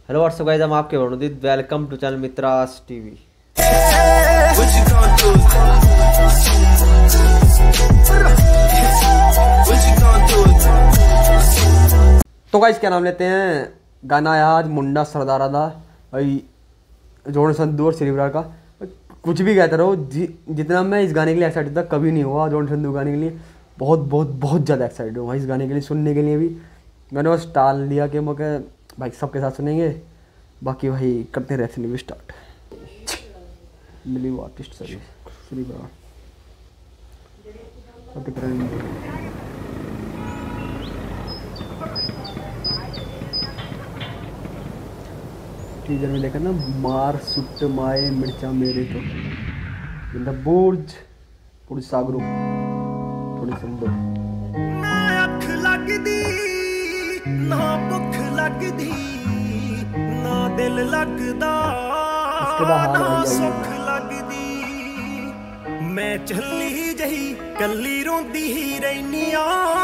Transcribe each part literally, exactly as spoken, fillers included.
Hello what's up guys, हम आपके Varundeep. Welcome to channel Mitras TV. तो गाइस क्या नाम लेते हैं, गाना आया आज मुंडा सरदारा दा भाई, जोन संधू और श्रीवरा का। कुछ भी कहते रहो, जि, जितना मैं इस गाने के लिए एक्साइटेड था कभी नहीं हुआ। जोन संधू गाने के लिए बहुत बहुत बहुत ज़्यादा एक्साइटेड हूँ भाई, इस गाने के लिए सुनने के लिए भी। मैंने बस टाल लिया कि मैं भाई सबके साथ सुनेंगे, बाकी भाई करते हैं रिएक्शन भी स्टार्ट। मिली आर्टिस्ट सभी श्रीवरा टीजर में देखा ना, मार सुट माए मिर्चा मेरे तो इंदा बुर्ज पुर सागरो थोड़ी सुंदर ना अख लगदी ना भुख लगदी ना दिल लगदा ना सुख लगदी। मैं चली जही कली रोंदी ही रहनिया,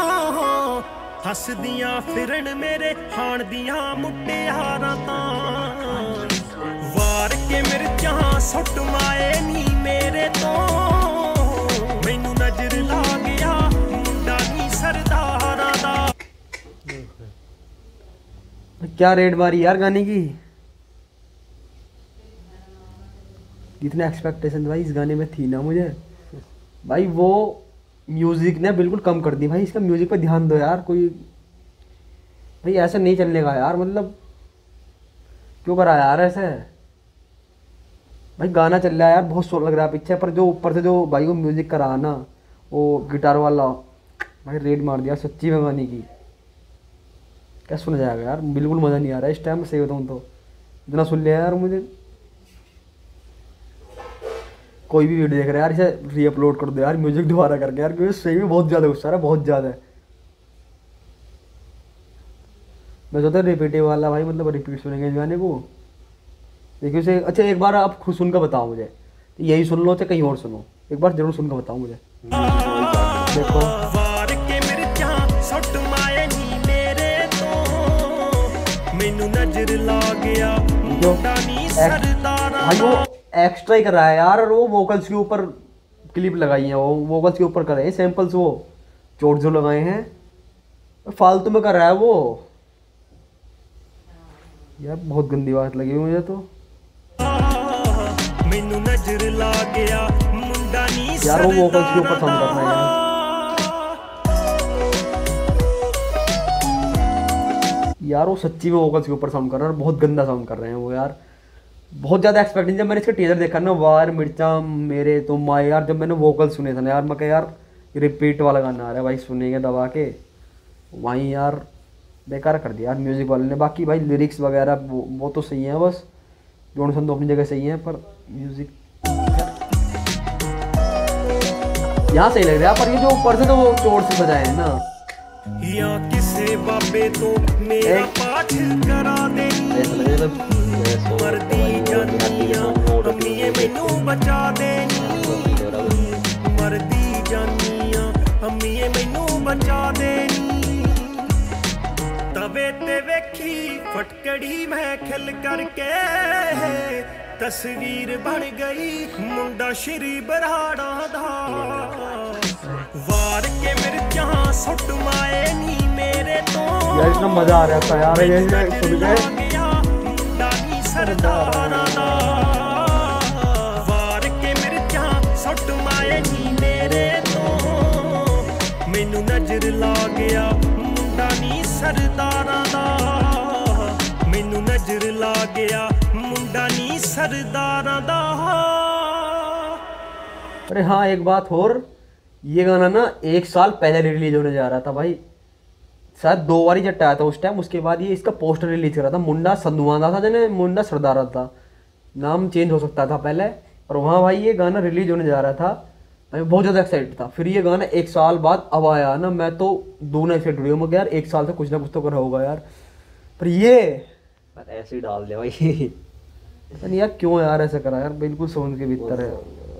हसदियां फिरन मेरे हाण दियां मुटियारां तां। वार के मिर्चां सुट माए नी मेरे तो, मैनू नजर ला गया मुंडा नी सरदारा दा। क्या रेड मारी यार गाने की। इतना एक्सपेक्टेशन भाई इस गाने में थी ना मुझे भाई, वो म्यूजिक ने बिल्कुल कम कर दी भाई। इसका म्यूजिक पे ध्यान दो यार, कोई भाई ऐसा नहीं चलने का यार। मतलब क्यों करा यार ऐसे भाई। गाना चल रहा है यार, बहुत शोर लग रहा है पीछे, पर जो ऊपर से जो भाई को म्यूजिक करा ना, वो गिटार वाला भाई रेड मार दिया सच्ची में गाने की। क्या सुना जाएगा यार, बिल्कुल मज़ा नहीं आ रहा है इस टाइम। सही बताऊँ तो इतना सुन लिया यार मुझे। कोई भी वीडियो देख रहा है यार, इसे री अपलोड कर दो यार म्यूजिक दोबारा करके यार, क्योंकि सही में बहुत ज़्यादा गुस्सा है, बहुत ज़्यादा है। मैं सोचता रिपीटिव वाला भाई, मतलब रिपीट सुनेंगे इस गाने को। देखिए उसे अच्छा एक बार आप खुद सुनकर बताओ मुझे, यही सुन लो चाहे कहीं और सुनो, एक बार जरूर सुनकर बताओ मुझे। देखो वार के मिर्चां सुट माए नी मेरे तो, मैनू नजर ला गया मुंडा नी सरदारा भाई। वो एक्स्ट्रा ही कर रहा है यार, और वो वोकल्स के ऊपर क्लिप लगाई है, वो वोकल्स के ऊपर कर रहे हैं सैंपल्स, वो चोट जो लगाए हैं फालतू में कर रहा है वो यार। बहुत गंदी बात लगी मुझे तो मैनू नजर ला गया मुंडा नी यार, वो वोकल्स के ऊपर साउंड करना है यार। यार वो सच्ची में वोकल्स के ऊपर साउंड कर रहा है, बहुत गंदा साउंड कर रहे हैं वो यार। बहुत ज़्यादा एक्सपेक्टेशन, जब मैंने इसका टीजर देखा ना, वार मिर्चा मेरे तो माए यार, जब मैंने वोकल सुने थे ना यार, मैं कहा यार रिपीट वाला गाना आ रहा है भाई, सुनेंगे दबा के। वहीं यार बेकार कर दिया यार म्यूज़िक वाले ने। बाकी भाई लिरिक्स वगैरह वो, वो तो सही है, बस जोन संधू अपनी जगह सही है, पर म्यूज़िक यहाँ सही लग रहा है। पर ये जो ऊपर से तो वो चोट से बजाए हैं ना, या किसे बाबे तो मेरा पाठ करा दे, मरदी जानिया अम्मीए मैनू बचा दे, मरदी जानिया अम्मीए मैनू बचा दे। तवे ते वेखी फटकड़ी मैं खिल करके, तस्वीर बन गई मुंडा श्री बराड़ा दा। वार के मिर्चां सुट माए नी मेरे तो, यार इतना मजा आ रहा था यार ये सुन के। मुंडा नी सरदारा दा। वार के मिर्चां सुट माए नी मेरे तो, मैनू नजर ला गया मुंडा नी सरदारा दा। मैनू नजर ला गया मुंडा नी सरदारा दा। अरे हाँ एक बात और, ये गाना ना एक साल पहले रिलीज होने जा रहा था भाई, शायद दो बार ही जट्टा आया था उस टाइम। उसके बाद ये इसका पोस्टर रिलीज करा था, मुंडा संधुआंदा था जने मुंडा सरदारा था, नाम चेंज हो सकता था पहले। और वहाँ भाई ये गाना रिलीज होने जा रहा था, मैं बहुत ज़्यादा एक्साइटेड था। फिर ये गाना एक साल बाद अब आया ना, मैं तो दोनों एक्साइटेड हुई मैं यार, एक साल से कुछ ना कुछ तो कर होगा यार। पर ये ऐसे ही डाल दिया भाई पता नहीं यार क्यों यार ऐसा करा यार, बिल्कुल समझ के भीतर है।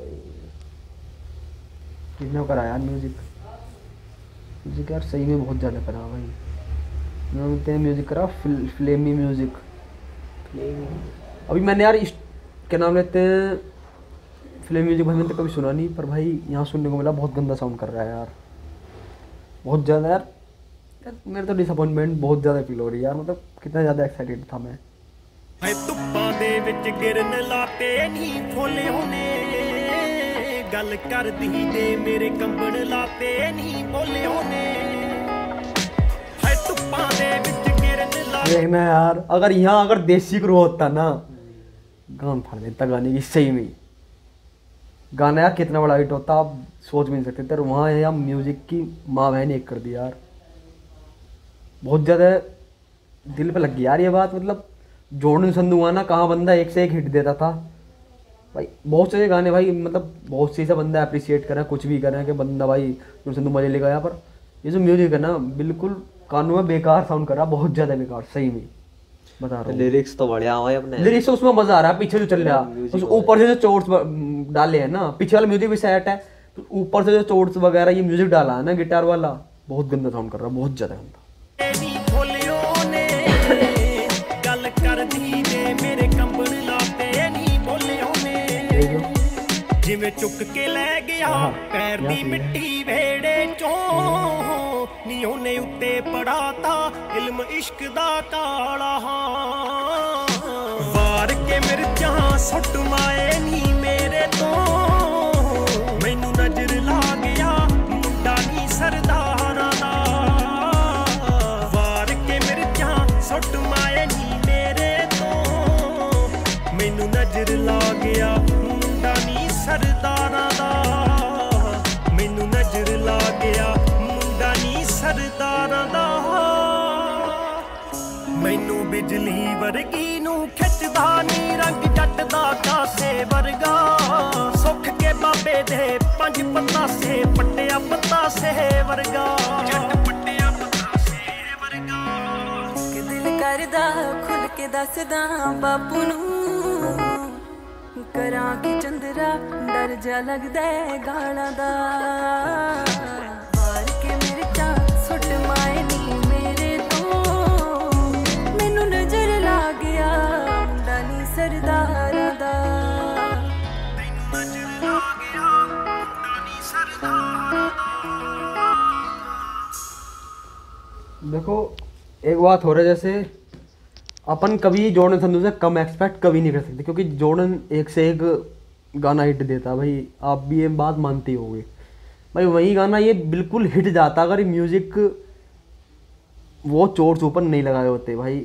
कितना करा यार म्यूजिक, म्यूजिक यार सही में बहुत ज़्यादा करा भाई। बोलते हैं म्यूजिक करा, फ्लेमी म्यूजिक नहीं अभी मैंने यार इस क्या नाम लेते हैं फिल्म म्यूजिक भाई मैंने तो कभी सुना नहीं, पर भाई यहाँ सुनने को मिला बहुत गंदा साउंड कर रहा है यार, बहुत ज़्यादा यार। यार मेरे तो डिसअपॉइंटमेंट बहुत ज़्यादा फील हो रही है यार, मतलब कितना ज़्यादा एक्साइटेड था मैं। है धुप्पां दे विच गिरन लाते नहीं फुੱਲ होने गल करदी दे मेरे कंबण लाते नहीं बोले होने है धुप्पां दे विच गिरन लाते। देखना यार अगर यहाँ अगर देसी क्रू होता ना गान फाड़ देता गाने की सही में, गाना यार कितना बड़ा हिट होता आप सोच भी नहीं सकते थे। वहाँ यार म्यूजिक की माँ बहन एक कर दी यार, बहुत ज़्यादा दिल पे लग गई यार ये बात। मतलब जॉर्डन संधू ना कहाँ बंदा एक से एक हिट देता था भाई, बहुत से गाने भाई, मतलब बहुत से ऐसा बंदा अप्रिशिएट करें कुछ भी करें कि बंदा भाई जॉर्डन संधू मजे लेगा, पर ये जो म्यूजिक है ना बिल्कुल कानों में बेकार साउंड कर रहा, बहुत ज़्यादा बेकार सही में बता रहा हूँ। लिरिक्स तो बढ़िया हुआ है अपने, लिरिक्स उसमें मजा आ रहा है, पीछे जो चल रहा है उस ऊपर से जो चोट्स डाले हैं ना, पीछे वाला म्यूजिक भी सेट है तो ऊपर से जो चोट्स वगैरह ये म्यूजिक डाला है ना गिटार वाला, बहुत गंदा साउंड कर रहा है, बहुत ज्यादा गंदा। गल करदी ने मेरे कंबण लाते नहीं बोले होने जिवें चुक के ले गया पैर दी मिट्टी वेड़े चों नी ओने उत्ते पड़ाता इल्म इश्क दा काला वार के मिर्चां सुट माए नी मेरे तो मैनू नजर ला गया मुंडा नी सरदारा दा वार के मिर्चां सुट माए नी मेरे तो मैनू नजर ला गया मुंडा नी सरदारा दा मैनू नजर ला गया मुंडा नी सरदारा दा मैनू बिजली वर्गी नू खिचदा नी रंग जट दा कासे वर्गा सुख के बाबे दे पंज पतासे पट्टिया पतासे वर्गा जट पट्टिया पतासे वर्गा कि दिल करदा खुल के दसदा बापू नू करा की चंदरा डर जा लगदा गाला दा मार के मिर्चा सुट माए नी मेरे तो मैनू नजर ला गया मुंडा नी सरदारा दा तैनू नजर ला गया मुंडा नी सरदारा दा। देखो एक बात हो रहा है, जैसे अपन कभी जॉर्डन संधू से कम एक्सपेक्ट कभी नहीं कर सकते, क्योंकि जॉर्डन एक से एक गाना हिट देता भाई, आप भी ये बात मानते होगे भाई। वही गाना ये बिल्कुल हिट जाता अगर ये म्यूजिक वो चोर ऊपर नहीं लगाए होते भाई।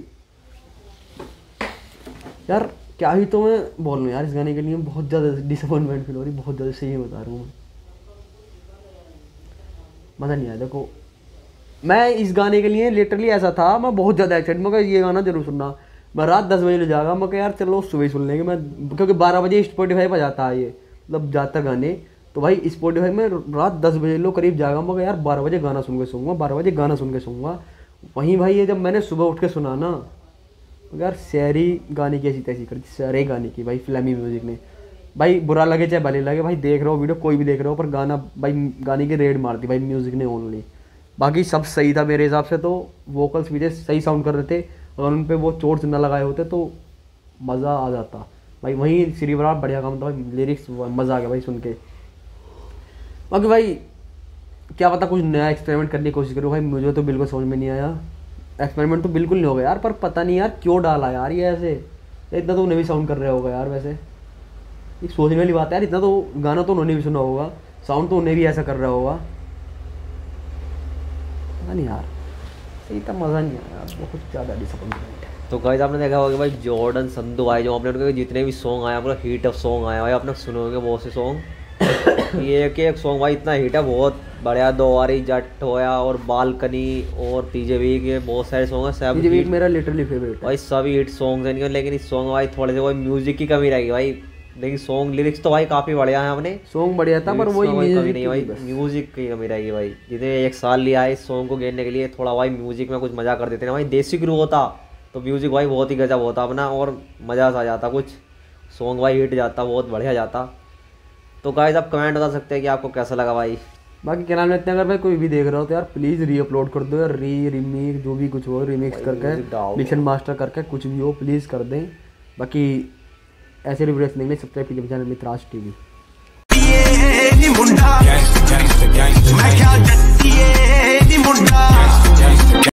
यार क्या ही तो मैं बोल रहा हूँ यार, इस गाने के लिए बहुत ज़्यादा डिसअपॉइंटमेंट फील हो रही, बहुत ज़्यादा सही बता रहा हूँ मैं, मज़ा नहीं आया। देखो मैं इस गाने के लिए लिटरली ऐसा था, मैं बहुत ज़्यादा एक्साइटेड, मैं ये गाना जरूर सुनना, मैं रात दस बजे ले जाएगा, मैं यार चलो सुबह ही सुन लेंगे मैं, क्योंकि बारह बजे स्पॉटिफाई पर जाता है ये, मतलब जाता गाने, तो भाई स्पॉटिफाई में रात दस बजे लो करीब जाएगा, मैं यार बारह बजे गाना सुन के सोऊंगा, बारह बजे गाना सुन के सोऊंगा। वहीं भाई ये जब मैंने सुबह उठ के सुना ना, यार शहरी गाने की ऐसी तैसी कर दी, सारे गाने की भाई फिल्मी म्यूजिक ने भाई, बुरा लगे चाहे भले लगे भाई, देख रहे हो वीडियो कोई भी देख रहे हो, पर गाना भाई गाने की रेड मार दी भाई म्यूजिक ने ओनली, बाकी सब सही था मेरे हिसाब से। तो वोकल्स भी सही साउंड कर रहे थे, अगर उन पर वो चोट ना लगाए होते तो मज़ा आ जाता भाई। वहीं श्री बराड़ बढ़िया काम था भाई, लिरिक्स मज़ा आ गया भाई सुन के। बाकी भाई क्या पता कुछ नया एक्सपेरिमेंट करने की कोशिश करूँ भाई, मुझे तो बिल्कुल समझ में नहीं आया, एक्सपेरिमेंट तो बिल्कुल नहीं होगा यार, पर पता नहीं यार क्यों डाला यार ये ऐसे, इतना तो उन्हें भी साउंड कर रहा होगा यार। वैसे एक सोचने वाली बात है यार, इतना तो गाना तो उन्होंने भी सुना होगा, साउंड तो उन्हें भी ऐसा कर रहा होगा, नहीं यार सही था, मज़ा नहीं आया यार, बहुत ज़्यादा डिसअपॉइंटमेंट है। तो गाइस आपने देखा होगा भाई जॉर्डन संधू भाई जो आपने उनके जितने भी सॉन्ग आया पूरा हिट ऑफ सॉन्ग आया भाई, आपने सुने होंगे बहुत से सॉन्ग ये एक एक सॉन्ग भाई इतना हिट है, बहुत बढ़िया, दो वारी जट होया और बालकनी और तीजे वीक, ये बहुत सारे सॉन्ग है, सब तीजे वीक मेरा लिटरली फेवरेट भाई, सभी हिट सॉन्ग्स हैं इनके, लेकिन इस सॉन्ग भाई थोड़े से भाई म्यूजिक की कमी रहेगी भाई, लेकिन सॉन्ग लिरिक्स तो भाई काफ़ी बढ़िया है अपने, सॉन्ग बढ़िया था, पर वही कमी नहीं भाई, म्यूजिक की कमी रहेगी भाई। जितने एक साल लिया है इस सॉन्ग को गिनने के लिए, थोड़ा भाई म्यूजिक में कुछ मजा कर देते ना भाई, देसी ग्रू होता तो म्यूजिक भाई बहुत ही गजब होता अपना, और मज़ा आ जाता, कुछ सॉन्ग भाई हिट जाता, बहुत बढ़िया जाता। तो गाइस आप कमेंट बता सकते हैं कि आपको कैसा लगा भाई। बाकी क्या नाम लेते हैं, अगर भाई कोई भी देख रहा हो तो यार प्लीज़ री अपलोड कर दो यार, री रिमिक्स जो भी कुछ हो रिमिक्स करके मिक्स एंड मास्टर करके कुछ भी हो प्लीज़ कर दें। बाकी ऐसे वीडियोस देखने सब्सक्राइब कीजिए चैनल मित्राज टीवी। ये नी मुंडा मैं क्या